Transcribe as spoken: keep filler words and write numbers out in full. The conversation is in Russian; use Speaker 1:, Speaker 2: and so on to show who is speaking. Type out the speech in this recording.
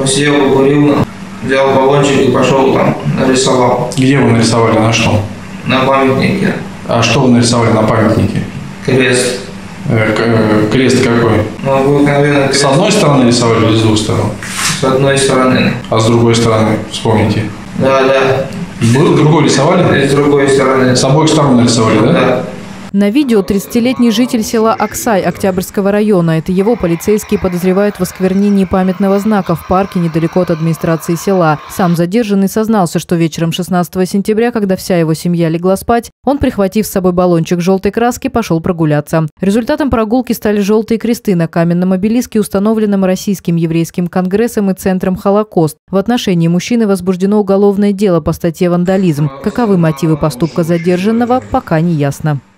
Speaker 1: Посидел, покурил, взял баллончик и пошел там, нарисовал.
Speaker 2: Где вы нарисовали, на что?
Speaker 1: На памятнике.
Speaker 2: А что вы нарисовали на памятнике?
Speaker 1: Крест.
Speaker 2: Э, крест какой?
Speaker 1: Ну, обыкновенно крест.
Speaker 2: С одной стороны рисовали или с двух сторон?
Speaker 1: С одной стороны.
Speaker 2: А с другой стороны, вспомните.
Speaker 1: Да, да.
Speaker 2: Был другой рисовали?
Speaker 1: И с другой стороны.
Speaker 2: С обоих сторон нарисовали, да?
Speaker 1: Да.
Speaker 3: На видео тридцатилетний житель села Аксай Октябрьского района. Это его полицейские подозревают в осквернении памятного знака в парке недалеко от администрации села. Сам задержанный сознался, что вечером шестнадцатого сентября, когда вся его семья легла спать, он, прихватив с собой баллончик желтой краски, пошел прогуляться. Результатом прогулки стали желтые кресты на каменном обелиске, установленном Российским еврейским конгрессом и Центром Холокост. В отношении мужчины возбуждено уголовное дело по статье «Вандализм». Каковы мотивы поступка задержанного, пока не ясно.